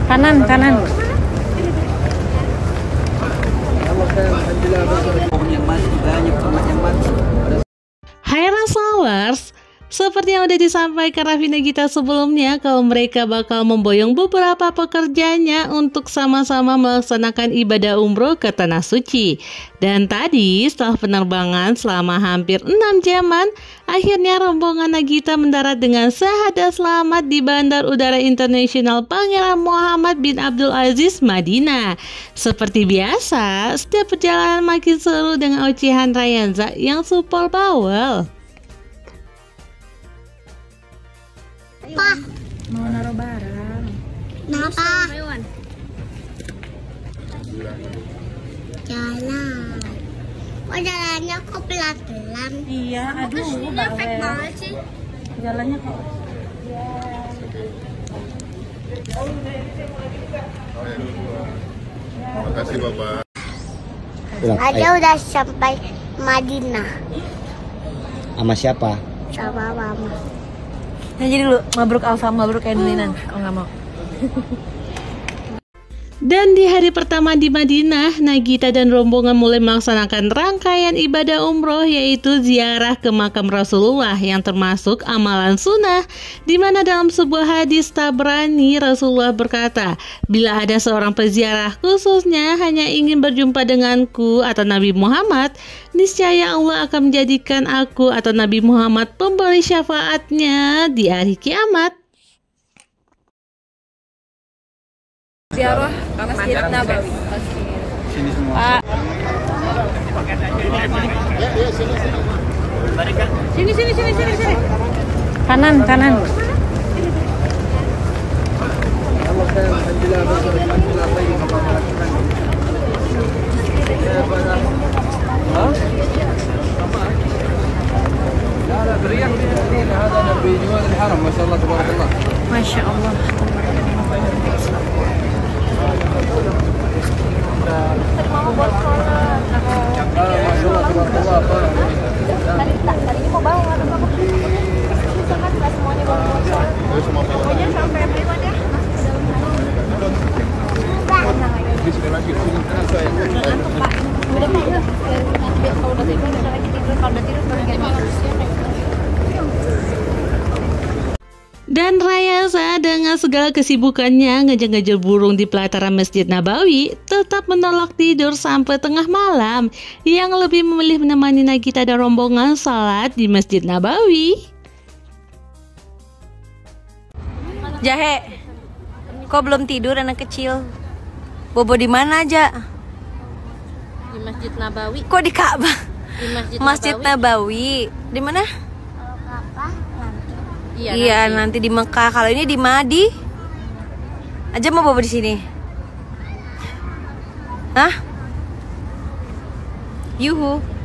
Kanan, kanan. Hai Raslowers, seperti yang udah disampaikan Raffi Nagita sebelumnya, kalau mereka bakal memboyong beberapa pekerjanya untuk sama-sama melaksanakan ibadah umroh ke Tanah Suci. Dan tadi setelah penerbangan selama hampir 6 jaman, akhirnya rombongan Nagita mendarat dengan syahadat selamat di Bandar Udara Internasional Pangeran Muhammad bin Abdul Aziz, Madinah. Seperti biasa, setiap perjalanan makin seru dengan ocehan Rayanza yang super bawel. Pak, Mau naruh barang. kenapa? Jalan. Kok jalannya kok pelan-pelan? Iya, aduh, Efek banget sih. jalannya kok. Makasih Bapak. Ada udah sampai Madinah Sama siapa? sama mama. Nah, jadi dulu mabruk Alfa, mabruk Edlinan. Oh, nggak mau. Dan di hari pertama di Madinah, Nagita dan rombongan mulai melaksanakan rangkaian ibadah umroh, yaitu ziarah ke makam Rasulullah yang termasuk amalan sunnah, di mana dalam sebuah hadis Tabrani Rasulullah berkata, bila ada seorang peziarah khususnya hanya ingin berjumpa denganku atau Nabi Muhammad, niscaya Allah akan menjadikan aku atau Nabi Muhammad pemberi syafaatnya di hari kiamat. Ziarah ke Masjid Nabawi. Sini semua. Pak. Sini. Kanan, kanan. Masya Allah. Tadi mau bawa sangat nggak semuanya bawa. Pokoknya sampai pribadi ya. Kalau udah tidur lagi tidur, kalau udah tidur Dan Rayanza dengan segala kesibukannya ngejar-ngejar burung di pelataran Masjid Nabawi tetap menolak tidur sampai tengah malam, yang lebih memilih menemani Nagita dan rombongan salat di Masjid Nabawi. Jahe, kok belum tidur anak kecil? Bobo di mana aja? Di Masjid Nabawi. Kok di Ka'bah? Di Masjid Nabawi. Di mana? Iya, nanti di Mekah. Kalau ini di Madi. Aja mau bobo di sini. Hah? Yuhu.